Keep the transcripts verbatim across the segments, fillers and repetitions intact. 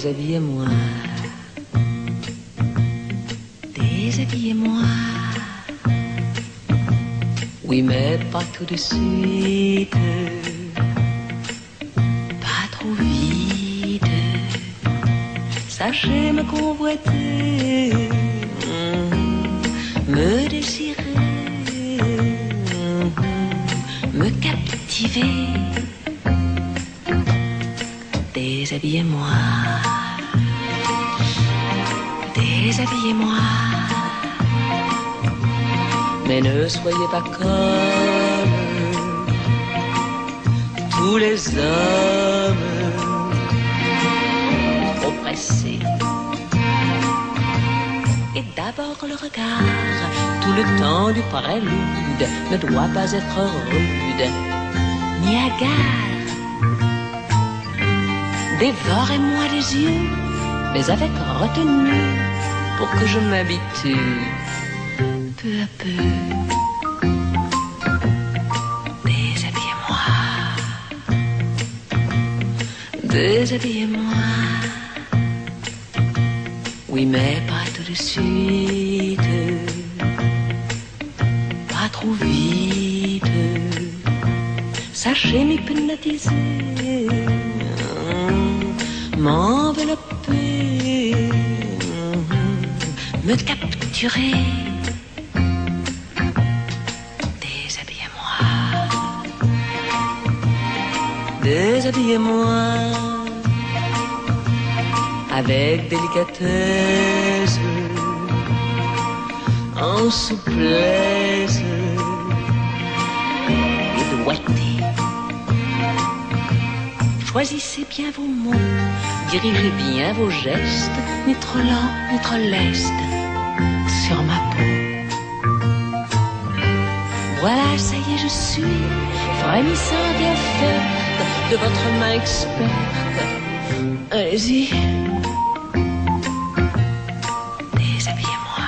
Déshabillez-moi, déshabillez-moi. Oui, mais pas tout de suite, pas trop vite. Sachez me convoiter, me désirer, me captiver. Déshabillez-moi, déshabillez-moi. Mais ne soyez pas comme tous les hommes, trop pressés. Et d'abord le regard, tout le temps du prélude, ne doit pas être rude, ni hagard. Dévorez-moi les yeux, mais avec retenue, pour que je m'habitue peu à peu. Déshabillez-moi, déshabillez-moi. Oui, mais pas tout de suite, pas trop vite. Sachez m'hypnotiser, m'envelopper, me capturer. Déshabillez-moi, déshabillez-moi. Avec délicatesse, en souplesse et doigté. Choisissez bien vos mots, dirigez bien vos gestes, ni trop lent, ni trop leste, sur ma peau. Voilà, ça y est, je suis frémissante et offerte de votre main experte. Allez-y. Déshabillez-moi,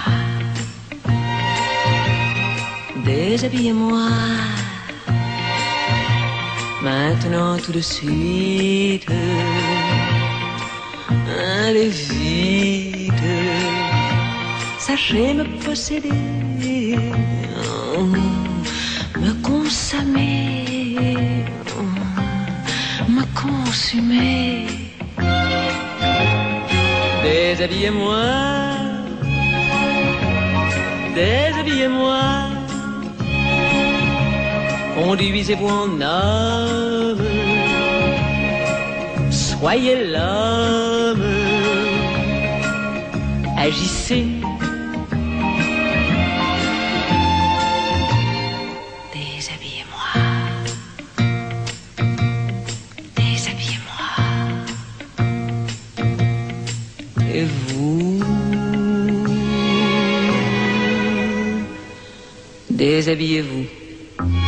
déshabillez-moi. Maintenant tout de suite, allez vite, sachez me posséder, me consommer, me consumer. Déshabillez-moi, déshabillez-moi. Conduisez-vous en homme, soyez l'homme, agissez. Déshabillez-moi, déshabillez-moi. Et vous, déshabillez-vous.